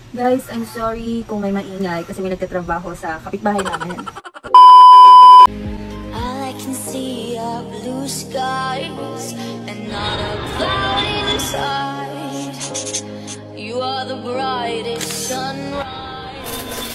Guys, I'm sorry kung may maingay kasi may nagtatrabaho sa kapitbahay namin. All I can see are blue skies and not a cloud inside. You are the brightest sunrise.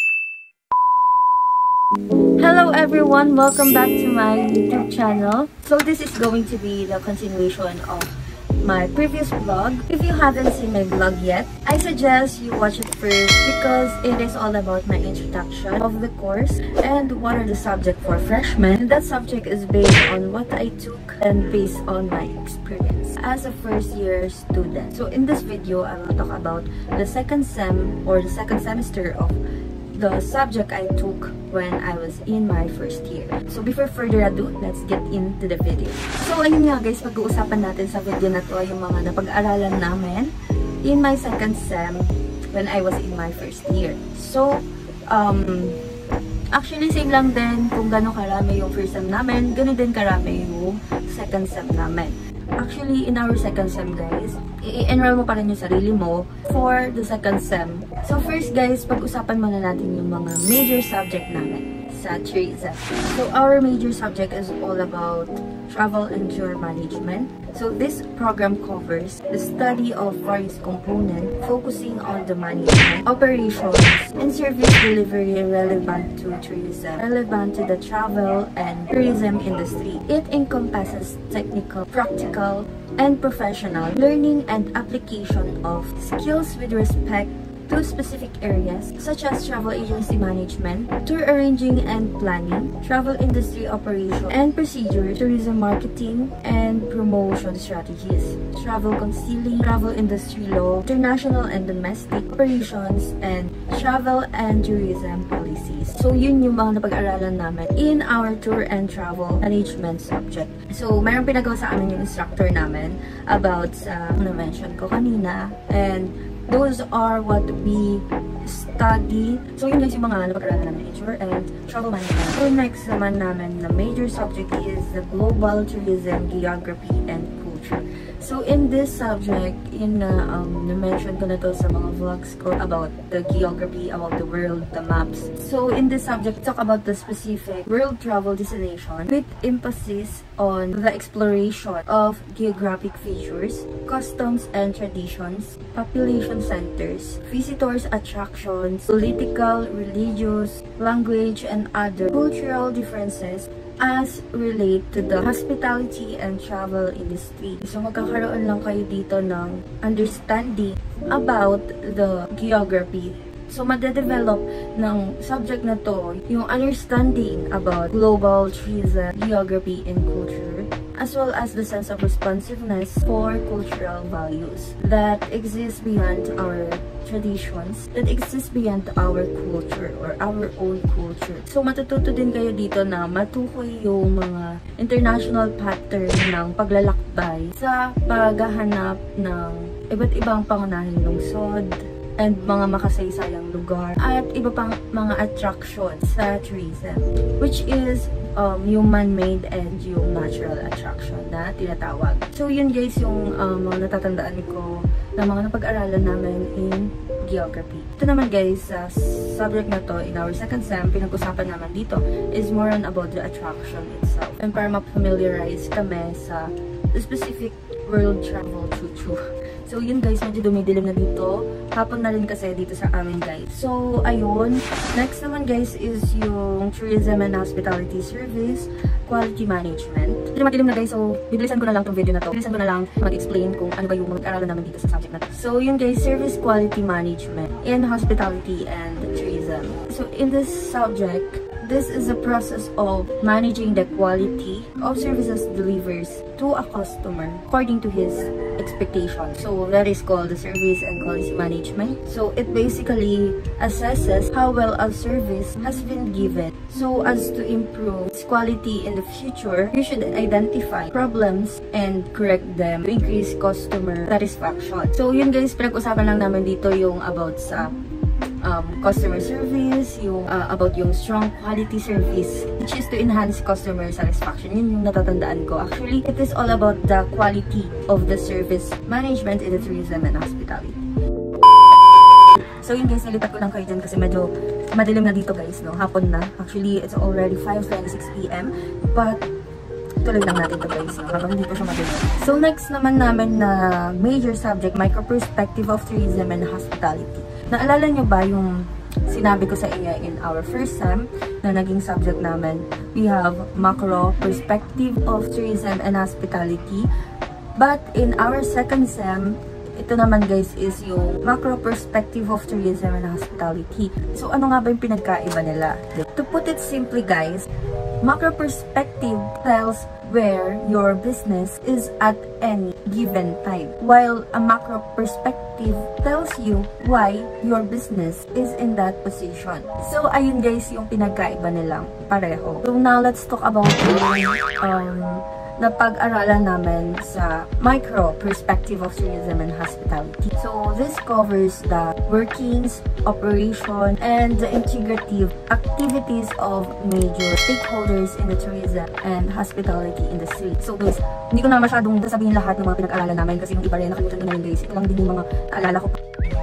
Hello everyone! Welcome back to my YouTube channel. So this is going to be the continuation of my previous vlog. If you haven't seen my vlog yet, I suggest you watch it first because it is all about my introduction of the course and what are the subjects for freshmen. And that subject is based on what I took and based on my experience as a first year student. So in this video, I will talk about the second sem or the second semester of the subject I took when I was in my first year. So before further ado, let's get into the video. So ayun nga guys, pag-uusapan natin sa video na to yung mga napag-aralan namin in my second sem when I was in my first year. So, actually same lang din kung gano'ng karami yung first sem namin, gano'n din karami yung second sem namin. Actually, in our second sem guys, i-enroll mo pa rin yung sarili mo for the second sem. So first guys, pag-usapan muna natin yung mga major subject namin sa tourism. So our major subject is all about travel and tour management. So this program covers the study of various components focusing on the management, operations, and service delivery relevant to tourism, relevant to the travel and tourism industry. It encompasses technical, practical, and professional learning and application of skills with respect to specific areas such as travel agency management, tour arranging and planning, travel industry operation and procedure, tourism marketing and promotion strategies, travel concealing, travel industry law, international and domestic operations, and travel and tourism policies. So yun yung mga napag-aralan namin in our tour and travel management subject. So mayroong pinagawa sa amin yung instructor namin about sa na-mention ko kanina, and those are what we study. So yun guys yung mga napag-aralan namin in tour and travel management. So next naman namin na major subject is the global tourism, geography, and culture. So in this subject, yun na na-mention ko na to sa mga vlogs ko about the geography, about the world, the maps. So in this subject, talk about the specific world travel destination with emphasis on the exploration of geographic features, customs and traditions, population centers, visitors attractions, political, religious, language, and other cultural differences as relate to the hospitality and travel industry. So magkakaroon lang kayo dito ng understanding about the geography. So madedevelop ng subject na to yung understanding about global tourism, geography, and culture, as well as the sense of responsiveness for cultural values that exist beyond our traditions, that exist beyond our culture or our own culture. So matututo din kayo dito na matukoy yung mga international pattern ng paglalakbay sa paghahanap ng iba't ibang pangunahing lungsod and mga makasaysayang lugar at iba pang mga attractions sa tourism, which is yung man-made and yung natural attraction na tinatawag. So yun guys yung mga natatandaan ko na mga napag-aralan namin in geography. Ito naman guys, sa subject na to in our second sem, pinag-usapan naman dito is more on about the attraction itself. And para ma-familiarize kami sa specific world travel choo-choo. So yun guys, medyo dumidilim na dito. Hapon na rin kasi dito sa amin guys. So ayun, next naman guys is yung tourism and hospitality service, quality management. Medyo matilim na guys, so bibilisan ko na lang tong video na to. Bibilisan ko na lang mag-explain kung ano ba yung mag-aralan namin dito sa subject na to. So yun guys, service quality management in hospitality and tourism. So in this subject, this is a process of managing the quality of services delivered to a customer according to his expectations. So that is called the service and quality management. So it basically assesses how well a service has been given. So as to improve its quality in the future, you should identify problems and correct them to increase customer satisfaction. So yun guys, pinag-usapan lang namin dito yung about sa customer service, yung about yung strong quality service, which is to enhance customer satisfaction. Yun yung natatandaan ko. Actually, it is all about the quality of the service management in the tourism and hospitality. So yun guys, nilipat ko lang kayo dyan kasi medyo madilim na dito guys, no? Hapon na. Actually, it's already 5:26 PM. But, tuloy lang natin to guys, no? Habang hindi pa siya madilim. So next naman namin na major subject, micro-perspective of tourism and hospitality. Naalala nyo ba yung sinabi ko sa inyo in our first sem na naging subject namin? We have macro-perspective of tourism and hospitality. But in our second sem, ito naman guys is yung macro perspective of tourism and hospitality. So ano nga ba yung pinagkaiba nila? To put it simply guys, macro perspective tells where your business is at any given time, while a macro perspective tells you why your business is in that position. So ayun guys yung pinagkaiba nilang pareho. So now let's talk about na pag-aralan namin sa micro perspective of tourism and hospitality. So this covers the workings, operation, and the integrative activities of major stakeholders in the tourism and hospitality industry. So guys, hindi ko na masyadong sasabihin lahat ng mga pinag-aralan namin kasi yung iba rin nakalimutan ko na yun guys. Ito lang din yung mga naalala ko.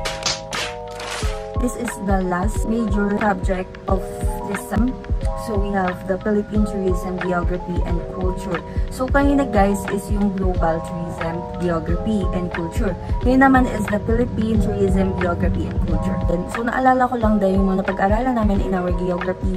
This is the last major subject of this sem. So we have the Philippine tourism, geography, and culture. So kanina guys is yung global tourism, geography, and culture. Ngayon naman is the Philippine tourism, geography, and culture. And so naalala ko lang dahil yung mga napag-aralan namin in our geography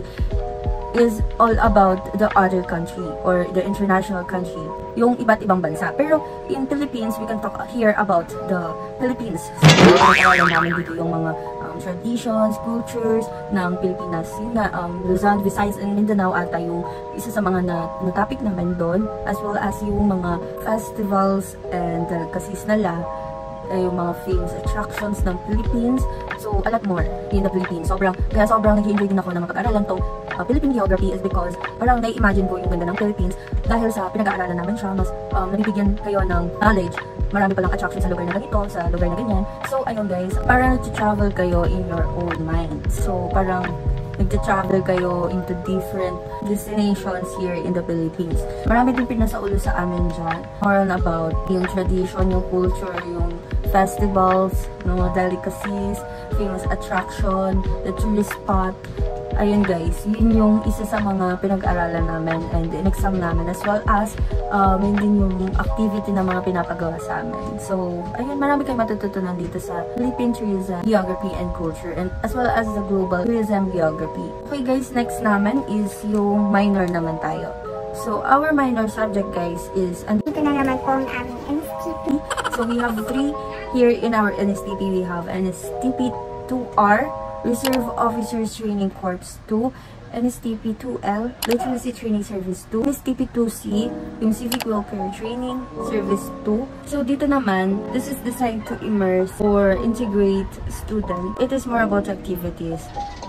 is all about the other country or the international country, yung iba't ibang bansa. Pero in Philippines, we can talk here about the Philippines. So napag-aralan namin dito yung mga traditions, cultures ng Pilipinas. Yun nga, Luzon, Visayas, and Mindanao ata yung isa sa mga na-topic naman doon, as well as yung mga festivals and delicacies nila, yung mga famous attractions ng Philippines. So, a lot more in the Philippines. Kaya sobrang nag-enjoy din ako na mapag-aralan tong Philippine geography is because parang nai-imagine ko yung ganda ng Philippines dahil sa pinag-aaralan namin siya, mas nabibigyan kayo ng knowledge. Marami palang attraction sa lugar na ganito, sa lugar na ganyan. So, ayun guys, parang nag-travel kayo in your own mind. So, parang nag-travel kayo into different destinations here in the Philippines. Marami din pinasaulo sa amin dyan. More on about yung tradition, yung culture, yung festivals, no, delicacies, famous attraction, the tourist spot. Ayun guys, yun yung isa sa mga pinag-aralan namin and in-exam namin, as well as yun din yung activity na mga pinapagawa sa amin. So, ayun, marami kayong matututunan dito sa Philippine tourism, geography, and culture, and as well as the global tourism geography. Okay guys, next naman is yung minor naman tayo. So, our minor subject guys is ito na naman po ang aming NSTP. So, we have 3 here in our NSTP. We have NSTP 2R, Reserve Officers Training Corps 2, NSTP 2L, Literacy Training Service 2, NSTP 2C, yung Civic Welfare Training Service 2. So dito naman, this is designed to immerse or integrate student. It is more about activities.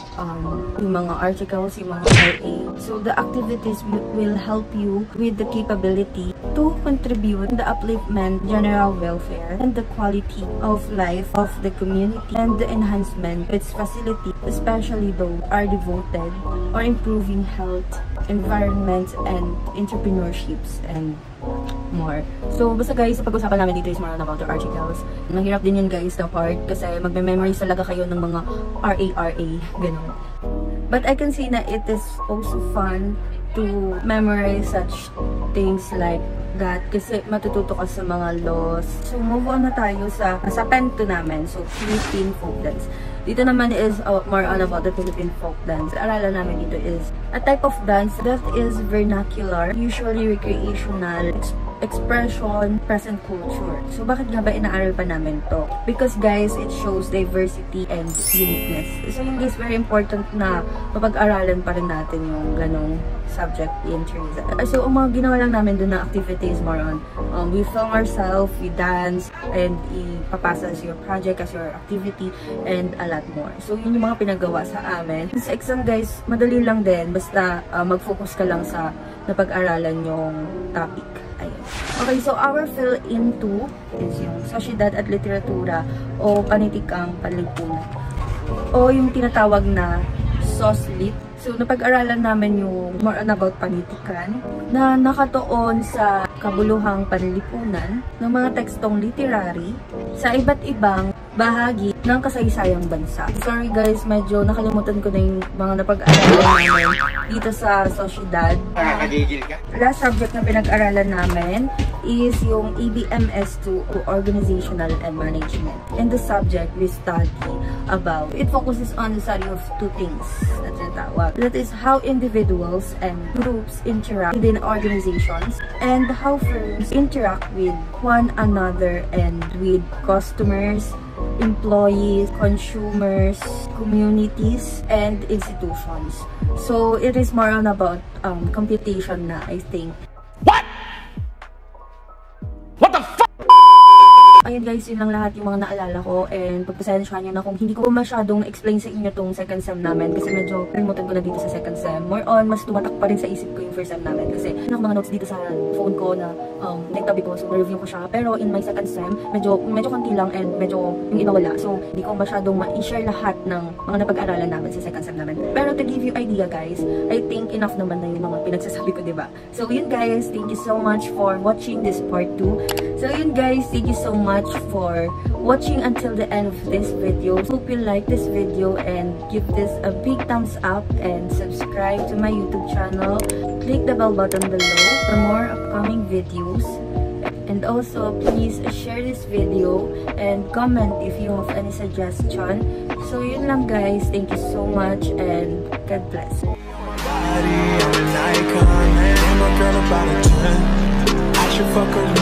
Yung mga articles, yung mga RA. So the activities will help you with the capability to contribute to the upliftment, general welfare, and the quality of life of the community, and the enhancement of its facility, especially those are devoted or improving health, environment, and entrepreneurships, and more. So, basta guys, pag-usapan namin dito is more about the articles. Mahirap din yun guys, the part, kasi magme-memorize talaga kayo ng mga RA, gano'n. But I can see na it is also fun to memorize such things like that kasi matututo ka sa mga laws. So, move on na tayo sa pen 2 namin. So, Philippine folk dance. Dito naman is more on about the Philippine folk dance. Aralan namin dito is a type of dance that is vernacular, usually recreational, expression, present culture. So, bakit nga ba inaaral pa namin to? Because guys, it shows diversity and uniqueness. So, yung guys, very important na mapag-aralan pa rin natin yung ganong subject in tourism. So, ang mga ginawa lang namin doon na activities more on, we film ourselves, we dance, and ipapasa as your project, as your activity, and a lot more. So, yun yung mga pinagawa sa amin. Sa exam guys, madali lang din. Basta mag-focus ka lang sa napag-aralan yung topic. Ayun. Okay, so our fill-in 2 is yung Sosyedad at Literatura o Panitikang Panlipunan. O yung tinatawag na SOSLIT. So, napag-aralan namin yung more on about panitikan na nakatuon sa kabuluhang panlipunan ng mga tekstong literary sa iba't ibang bahagi ng kasaysayang bansa. Sorry guys, medyo nakalimutan ko na yung mga napag-aralan namin dito sa sosyedad. Nakakagigil ka? Last subject na pinag-aralan namin is yung ABMS2, Organizational and Management. And the subject we study about, it focuses on the study of two things na tinatawag. That is how individuals and groups interact within organizations and how firms interact with one another and with customers, employees, consumers, communities, and institutions. So, it is more on about computation na, I think. What? What the fuck? Ayun guys, yun lang lahat yung mga naalala ko and pagpasensyahan nyo na kung hindi ko masyadong explain sa inyo tong second sem namin kasi medyo kalimutan ko na dito sa second sem. More on, mas tumatak pa rin sa isip ko yung first sem namin kasi yun mga notes dito sa phone ko na nagtabi ko, so na-review ko siya. Pero in my second sem, medyo konti lang and medyo yung iba wala. So, hindi ko masyadong ma-share lahat ng mga napag-aralan namin sa second sem namin. Pero to give you idea guys, I think enough naman na yung mga pinagsasabi ko, diba? So, yun guys, thank you so much for watching this part 2. So, yun guys, thank you so much for watching until the end of this video. Hope you like this video and give this a big thumbs up and subscribe to my YouTube channel. Click the bell button below for more upcoming videos. And also, please share this video and comment if you have any suggestion. So, yun lang guys. Thank you so much and God bless. I'm an icon, and I'm a girl about a 10. I should fuck her.